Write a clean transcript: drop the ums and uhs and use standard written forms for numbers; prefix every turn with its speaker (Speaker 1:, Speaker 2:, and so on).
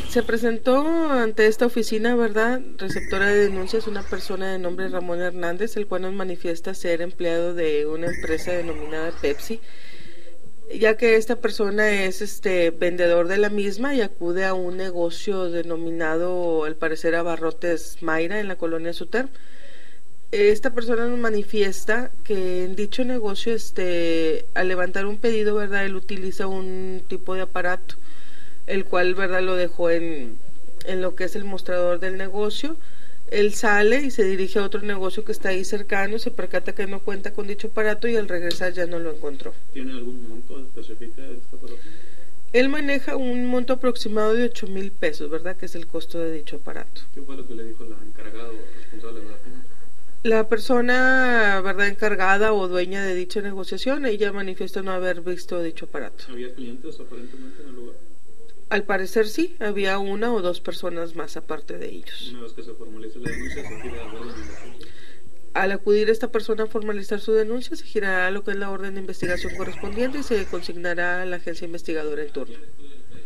Speaker 1: Se presentó ante esta oficina, ¿verdad?, receptora de denuncias, una persona de nombre Ramón Hernández, el cual nos manifiesta ser empleado de una empresa denominada Pepsi, ya que esta persona es vendedor de la misma y acude a un negocio denominado, al parecer, Abarrotes Mayra en la colonia Suter. Esta persona nos manifiesta que en dicho negocio, al levantar un pedido, ¿verdad?, él utiliza un tipo de aparato, el cual, ¿verdad?, lo dejó en lo que es el mostrador del negocio. Él sale y se dirige a otro negocio que está ahí cercano, se percata que no cuenta con dicho aparato y al regresar ya no lo encontró.
Speaker 2: ¿Tiene algún monto específico de este aparato?
Speaker 1: Él maneja un monto aproximado de 8,000 pesos, ¿verdad?, que es el costo de dicho aparato.
Speaker 2: ¿Qué fue lo que le dijo la encargada o responsable de la tienda?
Speaker 1: La persona, ¿verdad?, encargada o dueña de dicha negociación, ella manifiesta no haber visto dicho aparato.
Speaker 2: ¿Había clientes aparentemente en el lugar?
Speaker 1: Al parecer sí, había una o dos personas más aparte de ellos.
Speaker 2: Una vez que se formalice la denuncia, se gira a la orden de investigación.
Speaker 1: Al acudir esta persona a formalizar su denuncia, se girará lo que es la orden de investigación correspondiente y se consignará a la agencia investigadora en turno.